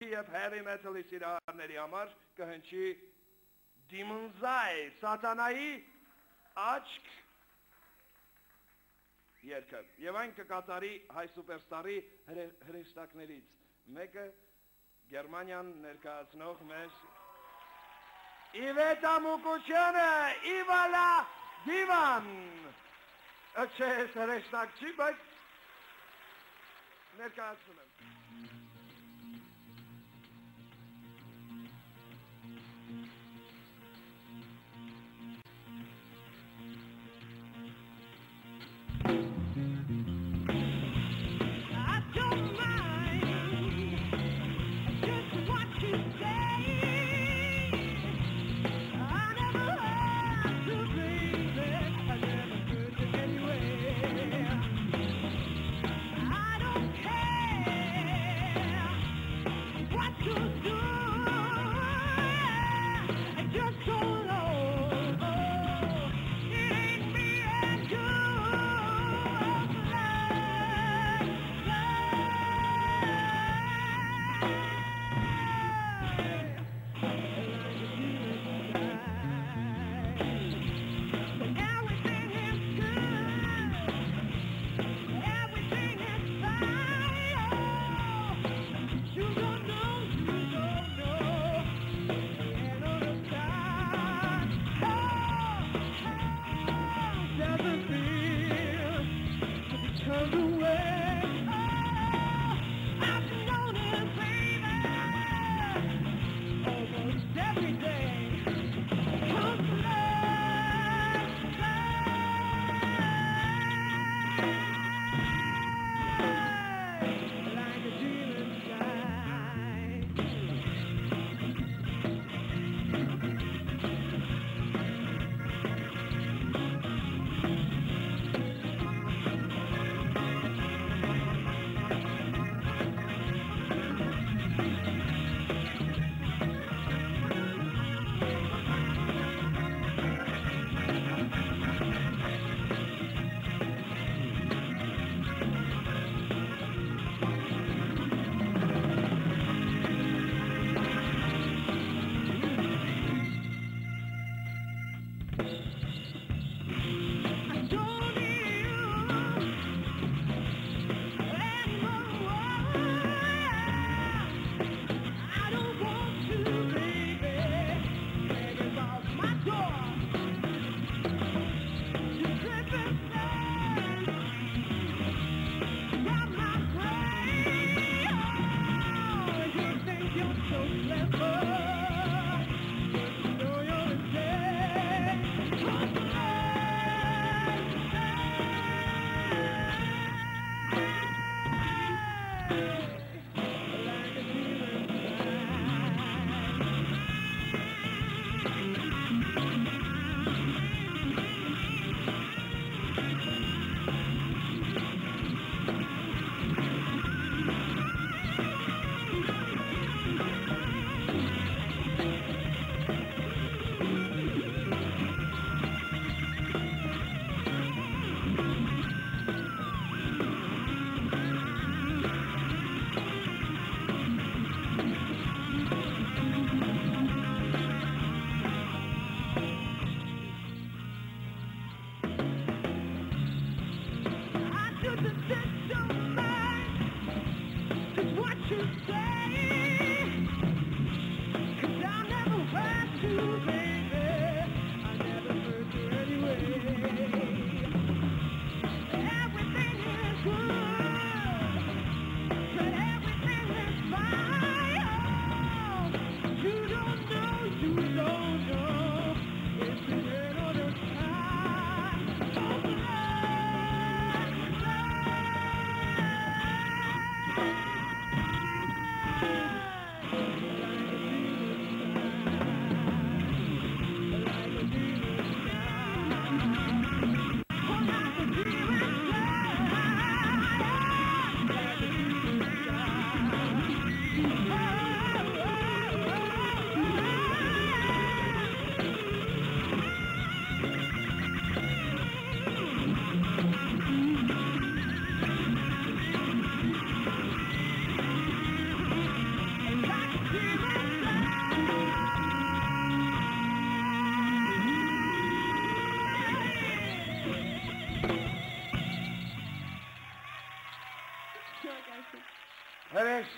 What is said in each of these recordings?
եւ heavy metal-ի սիրահարների համար կհնչի Demon Zai, Սատանայի աչք երգը։ Եվ այն կկատարի հայ սուպերստարի հրեշտակներից մեկը Գերմանիան ներկայացնող մեր Իվետա Մուկուչյանը, Իվալա Դիվան։ Չէ, հրեշտակ չի, բայց ներկայացնում եմ։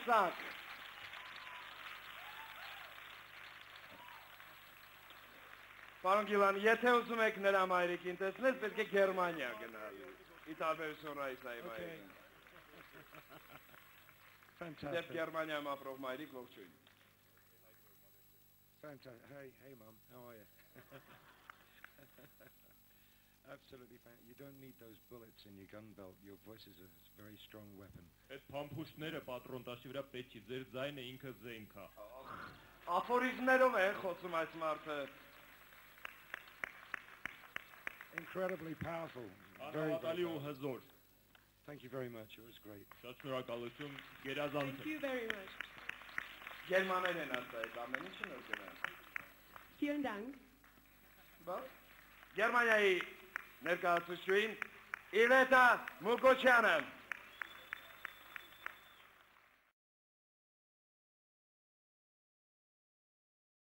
Արցախ։ Պարոն Գիլան, եթե ուզում եք նրա մայրիկին տեսնել, պետք է Գերմանիա գնալ։ Ի տարբերություն Ռայսայի մայրիկին։ Fantastic. Դեպ Գերմանիայում ապրող մայրիկ ողջույն։ Fantastic. Hey, Mum. How are you? Absolutely. You don't need those bullets in your gun belt. Your voice is a very strong weapon. Այդ փամփուշտները պատրոնտաշի վրա պետք չի, ձեր ձայնը ինքը զենք է։ Աֆորիզմներով է խոսում այս մարդը։ Incredibly powerful. Very, Անհատալի very ու powerful. հզոր։ Thank you very much. It was great. Շատ շնորհակալություն, գերազանց։ Thank you very much. Գերմաներեն են ասել, ամեն ինչը նոր գնա։ Vielen Dank. Բա։ Գերմանիայի ներկայացուցիչ Իլետա Մուկոչյանը